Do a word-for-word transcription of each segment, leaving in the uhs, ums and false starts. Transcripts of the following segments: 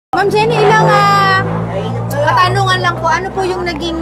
Ma'am Jenny, ilang uh, katanungan lang po. Ano po yung naging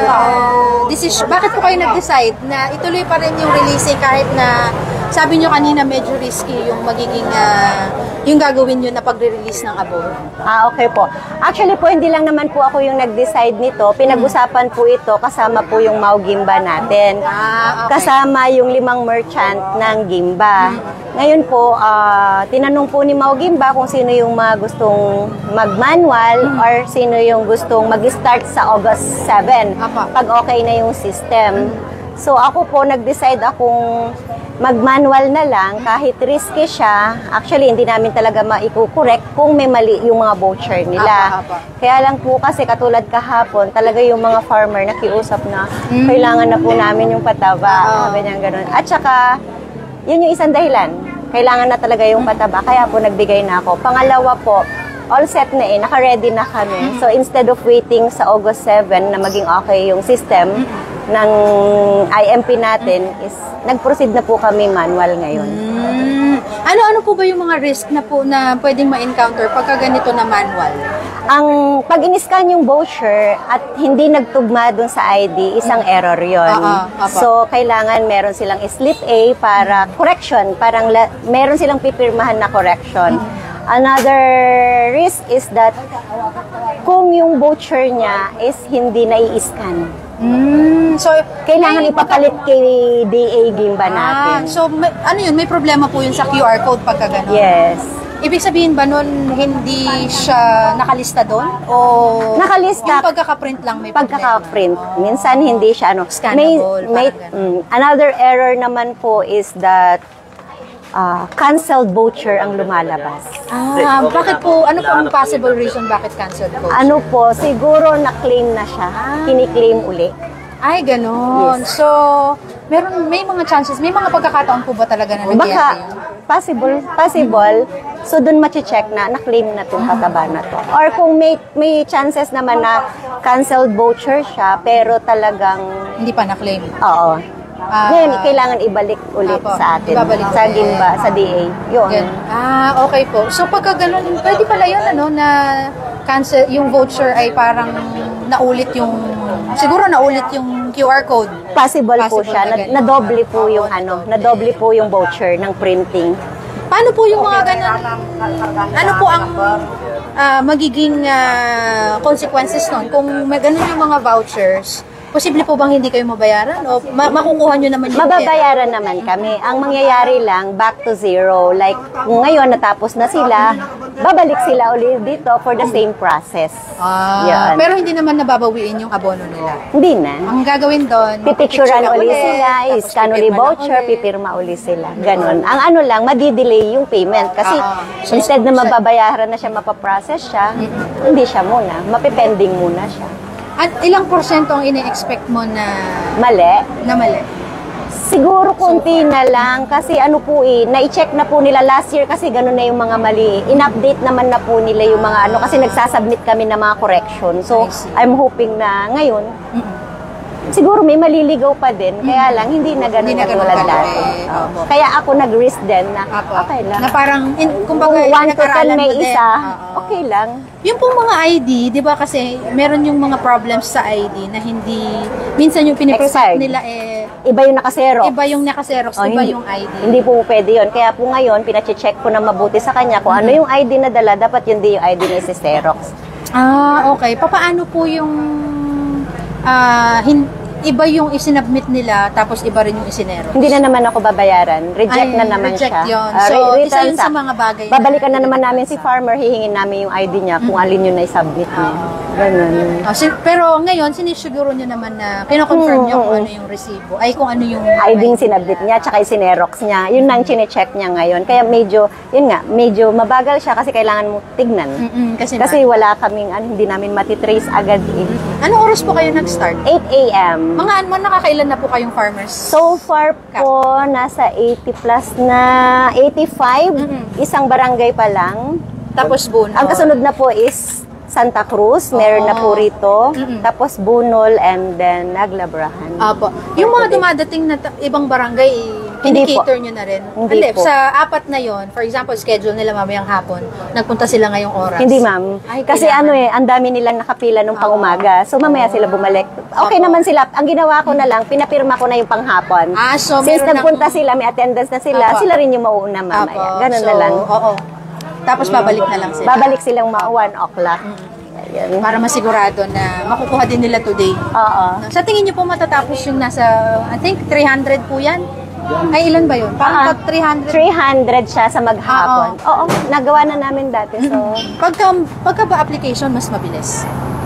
uh, decision? Bakit po kayo nag-decide na ituloy pa rin yung releasing kahit na sabi nyo kanina medyo risky yung magiging uh, yung gagawin nyo na pagre-release ng Abon? Ah, okay po. Actually po, hindi lang naman po ako yung nag-decide nito. Pinag-usapan po ito kasama po yung Mau Gimba natin. Ah, okay. Kasama yung limang merchant ng Gimba. Ngayon po, uh, tinanong po ni Mau Gimba kung sino yung mga gustong mag-manual or sino yung gustong mag-start sa August seven pag okay na yung system. So ako po, nag-decide akong mag-manual na lang kahit risky siya. Actually, hindi namin talaga maikukorek kung may mali yung mga voucher nila. Apa, apa. Kaya lang po kasi katulad kahapon, talaga yung mga farmer nakiusap na mm. kailangan na po namin yung pataba. Sabi niya ganun. At saka, yun yung isang dahilan. Kailangan na talaga yung pataba. Kaya po nagbigay na ako. Pangalawa po, all set na eh. Naka-ready na kami. So instead of waiting sa August seven na maging okay yung system ng I M P natin, is nag-proceed na po kami manual ngayon. Mm. Ano-ano po ba yung mga risk na po na pwedeng ma-encounter pagka ganito na manual? Ang pag in-scan yung voucher at hindi nagtugma dun sa I D, isang error yon. Uh -uh, so, kailangan meron silang slip A para correction. Parang la, meron silang pipirmahan na correction. Another risk is that kung yung voucher niya is hindi na-i-scan. Mm, so, kailangan ipapalit kay D A Gimba natin. Ah, so, may, ano yun? May problema po yun sa Q R code pagka gano'n? Yes. Ibig sabihin ba nun hindi siya nakalista doon? O nakalista. yung pagkakaprint lang may pagkakaprint. Oh. Minsan hindi siya ano. Scannable. May, may, mm, another error naman po is that uh, canceled voucher ang lumalabas. Ah, bakit po? Ano po ang possible reason bakit canceled voucher? Ano po, siguro na-claim na siya. Ah. Kini-claim uli. Ay, ganon. Yes. So, meron, may mga chances, may mga pagkakataon po ba talaga na nangyayari Baka, yun? possible, possible. So, dun machi-check na, na-claim na itong pataba na to. Or kung may, may chances naman na canceled voucher siya, pero talagang... Hindi pa na-claim? Oo. Ah, ngayon, kailangan ibalik ulit apo, sa atin. ibabalik sa ulit. Gimba, sa D A. Yun. Gan ah, okay po. So, pagka ganun, pwede pala yun, ano, na cancel, yung voucher ay parang naulit yung, siguro naulit yung Q R code. Possible, Possible po siya. Na, na nadoble po yung ano, nadoble po yung voucher ng printing. Paano po yung mga ganun? Ano po ang uh, magiging uh, consequences nun? Kung may ganun yung mga vouchers, posible po bang hindi kayo mabayaran? O ma makukuha nyo naman yung mababayaran pera? Naman kami. Ang mangyayari lang, back to zero. Like, ngayon natapos na sila, babalik sila ulit dito for the same process. Ah, yan. Pero hindi naman nababawiin yung abono nila? Hindi na. Ang gagawin doon, pipicturean ulit sila, iscan ulit voucher, pipirma ulit sila. Ganon. Ang ano lang, madidelay yung payment. Kasi ah, so, instead na mababayaran na siya, mapaprocess siya, mm-hmm. hindi siya muna. Mapipending muna siya. At ilang porsyento ang ine-expect mo na mali? Na mali? Siguro konti so, na lang kasi ano po eh, na-check na po nila last year kasi gano'n na yung mga mali. In-update naman na po nila yung mga ano kasi nagsasubmit kami ng mga correction. So, I'm hoping na ngayon, mm-hmm. siguro may maliligaw pa din, kaya lang hindi na gano'n na tulad dati. Oh. Kaya ako nag-risk din na Apo. Okay lang. Na parang, in, kumbaga, kung one to ten may isa, okay lang. Yung pong mga I D, di ba kasi meron yung mga problems sa I D na hindi, minsan yung pinipresent nila eh, iba yung nakaserox. Iba yung nakaserox, oh, iba hindi, yung I D. Hindi po pwede yun. Kaya po ngayon, pinache-check ko na mabuti sa kanya kung mm-hmm. ano yung I D na dala, dapat yun din yung I D na isi-xerox. Ah, okay. Papaano po yung uh, hin iba yung isinabmit nila, tapos iba rin yung isineros? Hindi na naman ako babayaran. Reject Ay, na naman reject siya. Yun. Uh, so, isa yun sa mga bagay. Babalikan na, na naman namin si farmer, hihingin namin yung I D niya kung mm-hmm. alin yun na isubmit niya. Uh, Ganun. Oh, si, pero ngayon, sinisiguro nyo naman na, kinoconfirm mm-hmm. nyo kung ano yung resibo, ay kung ano yung I D yung sinabit niya, tsaka isinerox niya. Yun lang chine-check niya ngayon. Kaya medyo, yun nga, medyo mabagal siya kasi kailangan mo tignan. Mm-hmm. Kasi, kasi wala kaming, ano, hindi namin matitrace agad eh. Mm-hmm. Anong oras po kayo nag-start? eight A M Mga ano, nakakailan na po kayong farmers? So far po, nasa eighty plus na, eighty-five. Mm-hmm. Isang barangay pa lang. Tapos Bunol. Ang kasunod na po is Santa Cruz. Meron oh. na po rito. Mm-hmm. Tapos Bunol and then Naglabrahan. Apo. Yung mga dumadating na ibang barangay, Hindi po. Kinikater nyo na rin? Hindi po. Sa apat na yon, for example, schedule nila mamayang hapon, nagpunta sila ngayong oras? Hindi, ma'am. Ay, Kasi kailangan. ano eh, ang dami nilang nakapila nung pangumaga. So, mamaya sila bumalik. Okay Opo. naman sila. Ang ginawa ko na lang, pinapirma ko na yung panghapon. Ah, so Since meron nagpunta ng- sila, may attendance na sila, Opo. sila rin yung mauuna mamaya. Apo. Ganun So, na lang. Oo. Tapos babalik na lang sila. Babalik silang mga one o'clock. Ayun. Para masigurado na makukuha din nila today. Oo. Sa tingin niyo po matatapos yung nasa, I think, three hundred po yan? Ay, ilan ba yun? Parang Ah, pag three hundred. three hundred siya sa maghapon. Oo, nagawa na namin dati. So, Pagka, pagka ba application, mas mabilis?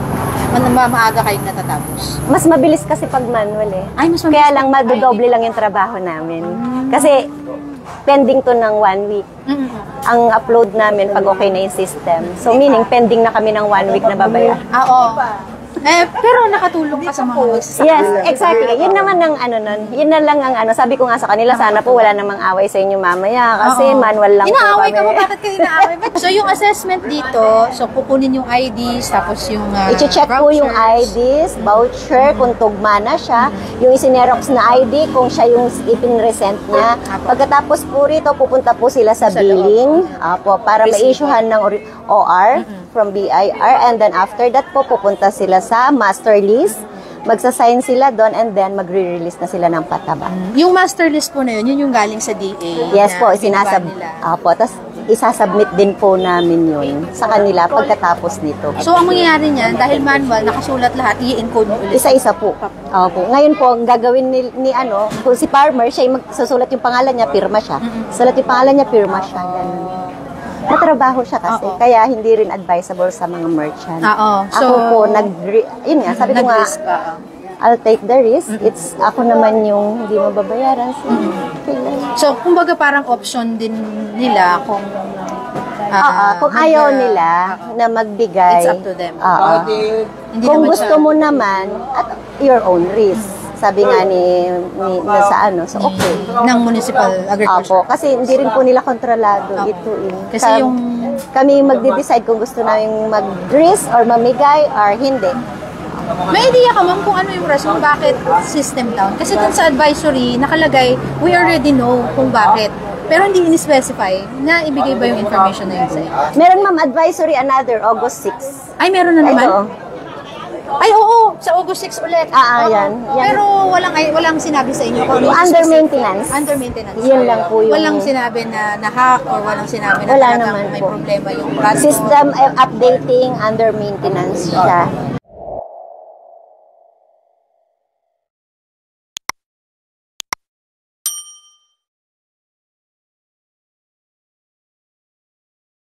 Ma ma- maaga kayong natatapos? mas mabilis kasi pag manual eh. Ay, mas mabilis Kaya lang, pag- madodoble lang yung trabaho namin. Kasi, pending to ng one week. Mm-mm. Ang upload namin pag okay na yung system. So, meaning, pending na kami ng one week na babaya. Ah, oo. Eh, pero nakatulong ka sa mga magsasaka. Yes, exactly. Yun naman ang ano nun. Yun na lang ang ano. Sabi ko nga sa kanila, sana po wala namang away sa inyo mamaya. Kasi Oo. manual lang po Inaaway ka mo, kami. bakit ka inaaway? So, yung assessment dito, so kukunin yung I Ds, tapos yung uh, I-check po yung I Ds, voucher, kung tugma na siya. Yung isinerox na I D, kung siya yung ipinresent niya. Pagkatapos po rito, pupunta po sila sa Sa loob. billing. Apo, para ma-issuehan ng ori- O R from B I R. And then after that po, pupunta sila sa master list. Magsasign sila doon and then magre-release na sila ng pataba. Yung master list po na yun, yun yung galing sa D A. Yes na po, binaba sinasab nila. Apo, tas isasubmit din po namin yun sa kanila pagkatapos nito. So, ang mangyayari niyan, dahil manual, nakasulat lahat, i-encode mo ulit. Isa-isa po. Opo. Ngayon po, ang gagawin ni, ni ano, kung si farmer, siya yung magsusulat yung pangalan niya, pirma siya. Sulat yung pangalan niya, pirma siya. Ganun. Matrabaho siya kasi, Oo. kaya hindi rin advisable sa mga merchant. Oo. Ako So, po, nag yun nga, sabi ko nga, nag-risk ka. I'll take the risk. It's ako naman yung hindi mababayaran. So, okay lang. So, kumbaga parang option din nila kung ah, Oo, kung mag- ayaw nila na magbigay. It's up to them. Oo. Hindi Kung naman gusto siya- mo naman, at your own risk. Sabi nga ni, ni na sa ano, so okay. ng municipal agriculture. Apo, kasi hindi rin po nila kontrolado ito eh. Kasi Kam- yung- kami yung magde-decide kung gusto namin mag-risk or mamigay or hindi. May idea ka ma'am kung ano yung rason bakit system down? Kasi dun sa advisory, nakalagay, we already know kung bakit. Pero hindi in-specify na ibigay ba yung information na yun sa inyo. Meron ma'am advisory another August sixth. Ay, meron na naman? Ito. Ay, oo, sa August sixth ulit. Ah, ah, Oo. yan, yan. Pero walang ay, walang sinabi sa inyo kung ano yung Under specific- maintenance. Under maintenance. Yun lang po yung- Walang sinabi na na-hack or walang sinabi na Wala talagang naman may po. problema yung platform. System eh, updating under maintenance siya.